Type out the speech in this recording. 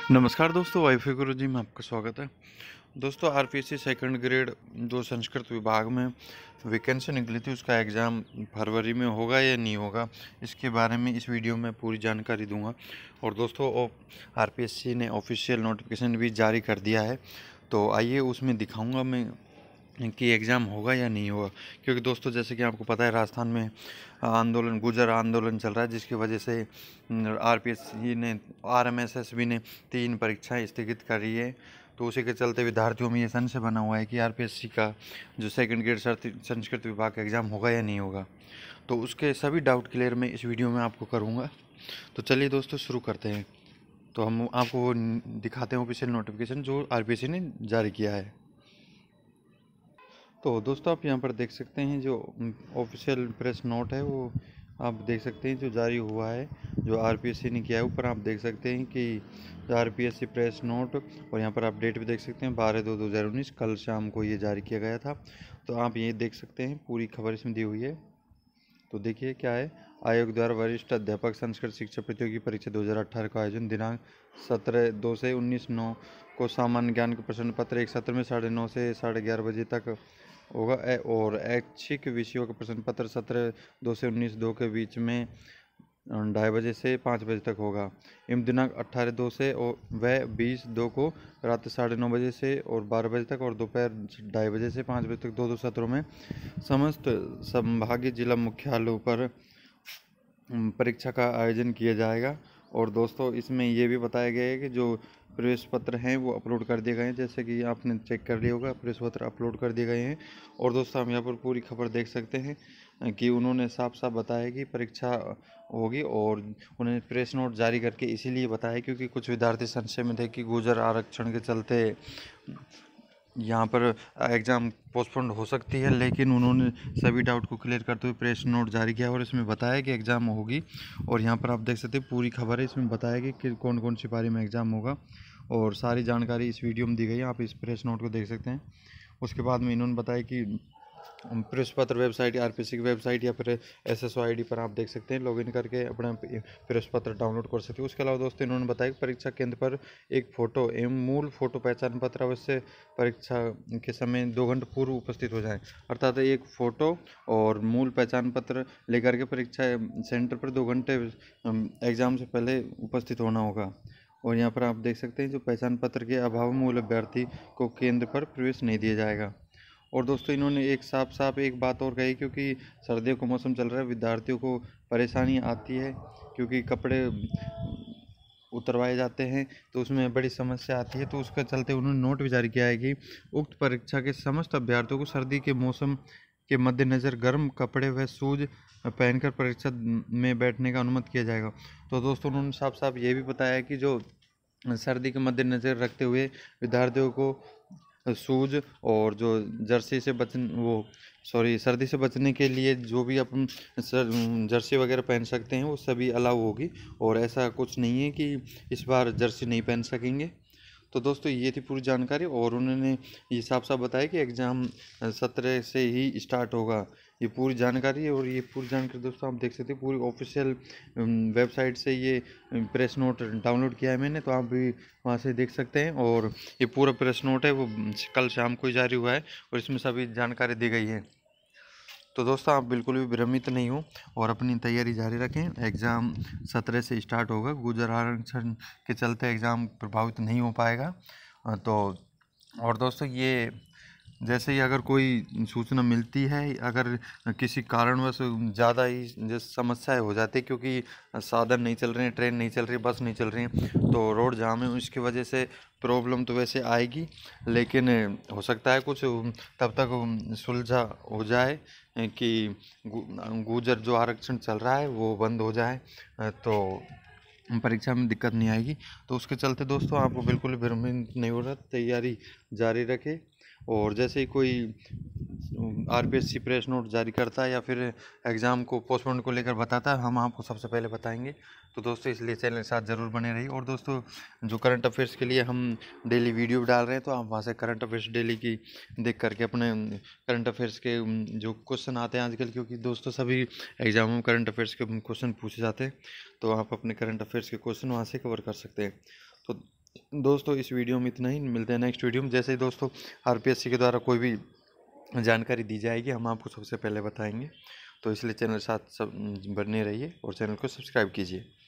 नमस्कार दोस्तों, वाईफाई गुरुजी में आपका स्वागत है। दोस्तों, आरपीएससी सेकंड ग्रेड जो संस्कृत विभाग में वैकेंसी निकली थी, उसका एग्ज़ाम फरवरी में होगा या नहीं होगा, इसके बारे में इस वीडियो में पूरी जानकारी दूंगा। और दोस्तों, आरपीएससी ने ऑफिशियल नोटिफिकेशन भी जारी कर दिया है, तो आइए उसमें दिखाऊंगा मैं कि एग्ज़ाम होगा या नहीं होगा। क्योंकि दोस्तों, जैसे कि आपको पता है, राजस्थान में गुर्जर आंदोलन चल रहा है, जिसकी वजह से आरपीएससी ने आरएमएसएसबी ने 3 परीक्षाएं स्थगित करी है। तो उसी के चलते विद्यार्थियों में ये संशय बना हुआ है कि आरपीएससी का जो सेकंड ग्रेड संस्कृत विभाग का एग्ज़ाम होगा या नहीं होगा। तो उसके सभी डाउट क्लियर मैं इस वीडियो में आपको करूँगा। तो चलिए दोस्तों, शुरू करते हैं। तो हम आपको वो दिखाते हैं ऑफिशियल नोटिफिकेशन जो आरपीएससी ने जारी किया है। तो दोस्तों, आप यहाँ पर देख सकते हैं जो ऑफिशियल प्रेस नोट है, वो आप देख सकते हैं जो जारी हुआ है, जो आरपीएससी ने किया है। ऊपर आप देख सकते हैं कि आरपीएससी प्रेस नोट, और यहाँ पर आप डेट भी देख सकते हैं 12/2/2019, कल शाम को ये जारी किया गया था। तो आप ये देख सकते हैं, पूरी खबर इसमें दी हुई है। तो देखिए क्या है। आयोग द्वारा वरिष्ठ अध्यापक संस्कृत शिक्षा प्रतियोगी परीक्षा 2018 का आयोजन दिनांक 17/2 से 19/9 को सामान्य ज्ञान के प्रश्न पत्र एक सत्र में 9:30 से 11:30 बजे तक होगा। और ऐच्छिक विषयों का प्रश्न पत्र 17/2 से 19/2 के बीच में 2:30 बजे से 5 बजे तक होगा। एवं दिनांक 18/2 से और वह 20/2 को रात 9:30 बजे से और 12 बजे तक, और दोपहर 2:30 बजे से 5 बजे तक 2 सत्रों में समस्त संभागीय जिला मुख्यालयों पर परीक्षा का आयोजन किया जाएगा। और दोस्तों, इसमें ये भी बताया गया है कि जो प्रवेश पत्र हैं वो अपलोड कर दिए गए हैं, जैसे कि आपने चेक कर लिया होगा, प्रवेश पत्र अपलोड कर दिए गए हैं। और दोस्तों, हम यहाँ पर पूरी खबर देख सकते हैं कि उन्होंने साफ साफ बताया कि परीक्षा होगी। और उन्होंने प्रेस नोट जारी करके इसीलिए बताया क्योंकि कुछ विद्यार्थी संशय में थे कि गुर्जर आरक्षण के चलते यहाँ पर एग्ज़ाम पोस्टपोन्ड हो सकती है, लेकिन उन्होंने सभी डाउट को क्लियर करते हुए प्रेस नोट जारी किया और इसमें बताया कि एग्ज़ाम होगी। और यहाँ पर आप देख सकते हैं पूरी खबर है, इसमें बताया कि कौन कौन सी पारी में एग्ज़ाम होगा, और सारी जानकारी इस वीडियो में दी गई है। आप इस प्रेस नोट को देख सकते हैं। उसके बाद में इन्होंने बताया कि प्रेस पत्र वेबसाइट, आरपीएससी की वेबसाइट या फिर एसएसओ आईडी पर आप देख सकते हैं, लॉगिन करके अपना प्रेस पत्र डाउनलोड कर सकते हैं। उसके अलावा दोस्तों, इन्होंने बताया कि परीक्षा केंद्र पर एक फ़ोटो एवं मूल फ़ोटो पहचान पत्र अवश्य परीक्षा के समय 2 घंटे पूर्व उपस्थित हो जाए। अर्थात एक फ़ोटो और मूल पहचान पत्र लेकर के परीक्षा सेंटर पर 2 घंटे एग्ज़ाम से पहले उपस्थित होना होगा। और यहाँ पर आप देख सकते हैं जो पहचान पत्र के अभाव मूल अभ्यर्थी को केंद्र पर प्रवेश नहीं दिया जाएगा। और दोस्तों, इन्होंने एक साफ एक बात और कही, क्योंकि सर्दियों का मौसम चल रहा है, विद्यार्थियों को परेशानी आती है क्योंकि कपड़े उतरवाए जाते हैं, तो उसमें बड़ी समस्या आती है। तो उसके चलते उन्होंने नोट भी जारी किया है कि उक्त परीक्षा के समस्त अभ्यर्थियों को सर्दी के मौसम के मद्देनज़र गर्म कपड़े व शूज पहनकर परीक्षा में बैठने का अनुमति किया जाएगा। तो दोस्तों, उन्होंने साफ ये भी बताया कि जो सर्दी के मद्देनज़र रखते हुए विद्यार्थियों को शूज और जो सर्दी से बचने के लिए जो भी अपन जर्सी वगैरह पहन सकते हैं वो सभी अलाउ होगी। और ऐसा कुछ नहीं है कि इस बार जर्सी नहीं पहन सकेंगे। तो दोस्तों, ये थी पूरी जानकारी। और उन्होंने ये साफ बताया कि एग्ज़ाम 17 से ही स्टार्ट होगा। ये पूरी जानकारी है। और ये पूरी जानकारी दोस्तों आप देख सकते हैं, पूरी ऑफिशियल वेबसाइट से ये प्रेस नोट डाउनलोड किया है मैंने, तो आप भी वहाँ से देख सकते हैं। और ये पूरा प्रेस नोट है वो कल शाम को ही जारी हुआ है, और इसमें सभी जानकारी दी गई है। तो दोस्तों, आप बिल्कुल भी भ्रमित नहीं हो और अपनी तैयारी जारी रखें। एग्ज़ाम 17 से स्टार्ट होगा। गुर्जर आरक्षण के चलते एग्ज़ाम प्रभावित नहीं हो पाएगा। तो और दोस्तों, ये जैसे ही अगर कोई सूचना मिलती है, अगर किसी कारणवश ज़्यादा ही जैसे समस्याएं हो जाती है, क्योंकि साधन नहीं चल रहे हैं, ट्रेन नहीं चल रही, बस नहीं चल रही हैं, तो रोड जाम है, उसकी वजह से प्रॉब्लम तो वैसे आएगी, लेकिन हो सकता है कुछ तब तक सुलझा हो जाए कि गुर्जर जो आरक्षण चल रहा है वो बंद हो जाए, तो परीक्षा में दिक्कत नहीं आएगी। तो उसके चलते दोस्तों, आपको बिल्कुल भ्रमित नहीं हो रहा, तैयारी जारी रखें। और जैसे ही कोई आरपीएससी प्रेस नोट जारी करता है या फिर एग्ज़ाम को पोस्टपोन को लेकर बताता है, हम आपको सबसे पहले बताएंगे। तो दोस्तों, इसलिए चैनल के साथ ज़रूर बने रहिए। और दोस्तों, जो करंट अफेयर्स के लिए हम डेली वीडियो डाल रहे हैं, तो आप वहाँ से करंट अफेयर्स डेली की देख करके अपने करंट अफेयर्स के जो क्वेश्चन आते हैं आजकल, क्योंकि दोस्तों सभी एग्जामों में करंट अफेयर्स के क्वेश्चन पूछे जाते हैं, तो आप अपने करंट अफेयर्स के क्वेश्चन वहाँ से कवर कर सकते हैं। तो दोस्तों इस वीडियो में इतना ही, मिलते हैं नेक्स्ट वीडियो में। जैसे ही दोस्तों आरपीएससी के द्वारा कोई भी जानकारी दी जाएगी हम आपको सबसे पहले बताएंगे, तो इसलिए चैनल साथ सब बने रहिए और चैनल को सब्सक्राइब कीजिए।